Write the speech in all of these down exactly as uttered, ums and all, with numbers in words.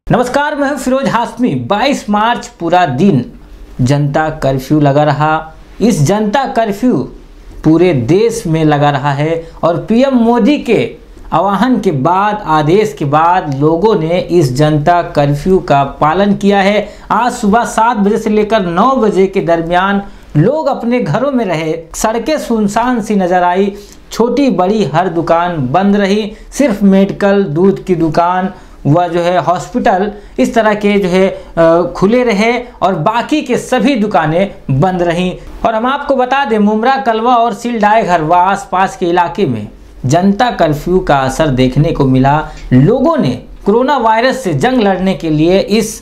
नमस्कार, मैं हूं फिरोज हाशमी। बाईस मार्च पूरा दिन जनता कर्फ्यू लगा रहा। इस जनता कर्फ्यू पूरे देश में लगा रहा है और पीएम मोदी के आह्वान के बाद, आदेश के बाद लोगों ने इस जनता कर्फ्यू का पालन किया है। आज सुबह सात बजे से लेकर नौ बजे के दरमियान लोग अपने घरों में रहे। सड़कें सुनसान सी नजर आई। छोटी बड़ी हर दुकान बंद रही। सिर्फ मेडिकल, दूध की दुकान वह जो है हॉस्पिटल, इस तरह के जो है खुले रहे और बाकी के सभी दुकानें बंद रहीं। और हम आपको बता दें, मुमरा, कलवा और सिलडाय घर व आसपास के इलाके में जनता कर्फ्यू का असर देखने को मिला। लोगों ने कोरोना वायरस से जंग लड़ने के लिए इस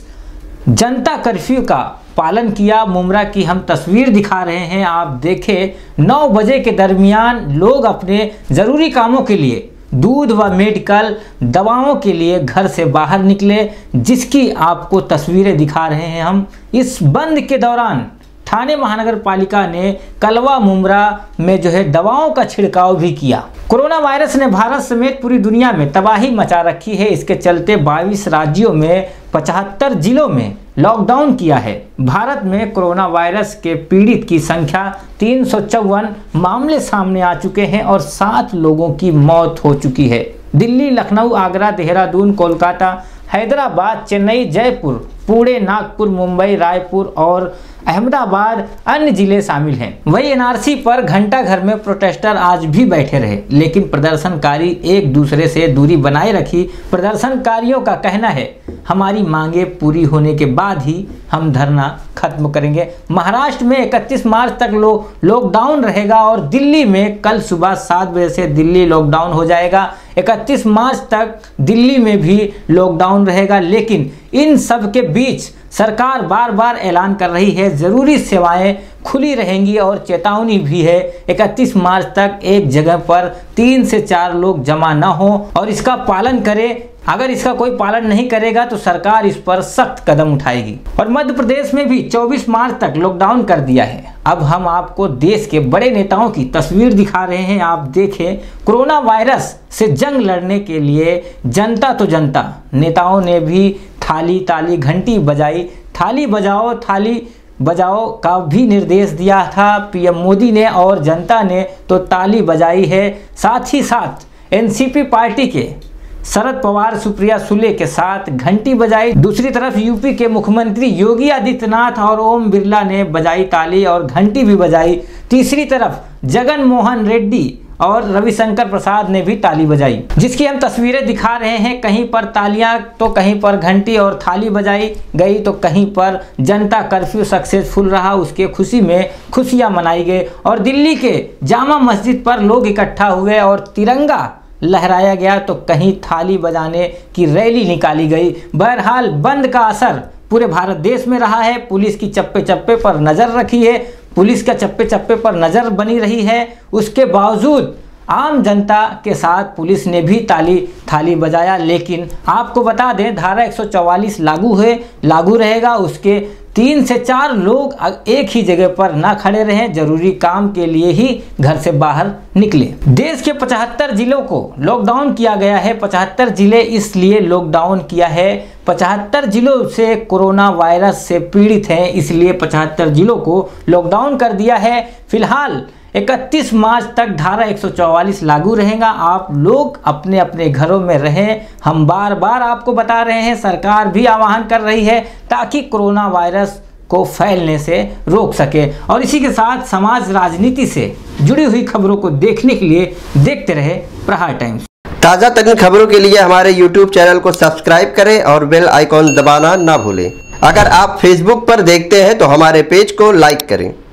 जनता कर्फ्यू का पालन किया। मुमरा की हम तस्वीर दिखा रहे हैं, आप देखें। नौ बजे के दरमियान लोग अपने ज़रूरी कामों के लिए, दूध व मेडिकल दवाओं के लिए घर से बाहर निकले, जिसकी आपको तस्वीरें दिखा रहे हैं हम। इस बंद के दौरान ठाणे महानगर पालिका ने कलवा, मुमरा में जो है दवाओं का छिड़काव भी किया। कोरोना वायरस ने भारत समेत पूरी दुनिया में तबाही मचा रखी है। इसके चलते बाईस राज्यों में पचहत्तर जिलों में लॉकडाउन किया है। भारत में कोरोना वायरस के पीड़ित की संख्या तीन सौ चौवन मामले सामने आ चुके हैं और सात लोगों की मौत हो चुकी है। दिल्ली, लखनऊ, आगरा, देहरादून, कोलकाता, हैदराबाद, चेन्नई, जयपुर, पुणे, नागपुर, मुंबई, रायपुर और अहमदाबाद अन्य जिले शामिल हैं। वही एनआरसी पर घंटा घर में प्रोटेस्टर आज भी बैठे रहे, लेकिन प्रदर्शनकारी एक दूसरे से दूरी बनाए रखी। प्रदर्शनकारियों का कहना है, हमारी मांगे पूरी होने के बाद ही हम धरना खत्म करेंगे। महाराष्ट्र में इकतीस मार्च तक लो लॉकडाउन रहेगा और दिल्ली में कल सुबह सात बजे से दिल्ली लॉकडाउन हो जाएगा। इकतीस मार्च तक दिल्ली में भी लॉकडाउन रहेगा। लेकिन इन सब के बीच सरकार बार बार ऐलान कर रही है, ज़रूरी सेवाएं खुली रहेंगी और चेतावनी भी है, इकतीस मार्च तक एक जगह पर तीन से चार लोग जमा न हो और इसका पालन करें। अगर इसका कोई पालन नहीं करेगा तो सरकार इस पर सख्त कदम उठाएगी। और मध्य प्रदेश में भी चौबीस मार्च तक लॉकडाउन कर दिया है। अब हम आपको देश के बड़े नेताओं की तस्वीर दिखा रहे हैं, आप देखें। कोरोना वायरस से जंग लड़ने के लिए जनता तो जनता, नेताओं ने भी थाली, ताली, घंटी बजाई। थाली बजाओ, थाली बजाओ का भी निर्देश दिया था पीएम मोदी ने और जनता ने तो ताली बजाई है। साथ ही साथ एनसीपी पार्टी के शरद पवार, सुप्रिया सुले के साथ घंटी बजाई। दूसरी तरफ यूपी के मुख्यमंत्री योगी आदित्यनाथ और ओम बिरला ने बजाई ताली और घंटी भी बजाई। तीसरी तरफ जगन मोहन रेड्डी और रविशंकर प्रसाद ने भी ताली बजाई, जिसकी हम तस्वीरें दिखा रहे हैं। कहीं पर तालियां तो कहीं पर घंटी और थाली बजाई गई तो कहीं पर जनता कर्फ्यू सक्सेसफुल रहा, उसके खुशी में खुशियां मनाई गई। और दिल्ली के जामा मस्जिद पर लोग इकट्ठा हुए और तिरंगा लहराया गया तो कहीं थाली बजाने की रैली निकाली गई। बहरहाल बंद का असर पूरे भारत देश में रहा है। पुलिस की चप्पे चप्पे पर नज़र रखी है, पुलिस का चप्पे चप्पे पर नज़र बनी रही है। उसके बावजूद आम जनता के साथ पुलिस ने भी ताली थाली बजाया। लेकिन आपको बता दें, धारा एक सौ चौवालीस लागू है लागू रहेगा। उसके तीन से चार लोग एक ही जगह पर ना खड़े रहें, जरूरी काम के लिए ही घर से बाहर निकले। देश के पचहत्तर जिलों को लॉकडाउन किया गया है। पचहत्तर जिले इसलिए लॉकडाउन किया है, पचहत्तर जिलों से कोरोना वायरस से पीड़ित हैं, इसलिए पचहत्तर जिलों को लॉकडाउन कर दिया है। फिलहाल इकतीस मार्च तक धारा एक सौ चौवालीस लागू रहेगा। आप लोग अपने अपने घरों में रहें। हम बार बार आपको बता रहे हैं, सरकार भी आह्वान कर रही है ताकि कोरोना वायरस को फैलने से रोक सके। और इसी के साथ समाज राजनीति से जुड़ी हुई खबरों को देखने के लिए देखते रहे प्रहार टाइम्स। ताज़ा तरीन खबरों के लिए हमारे यूट्यूब चैनल को सब्सक्राइब करें और बेल आइकॉन दबाना ना भूलें। अगर आप फेसबुक पर देखते हैं तो हमारे पेज को लाइक करें।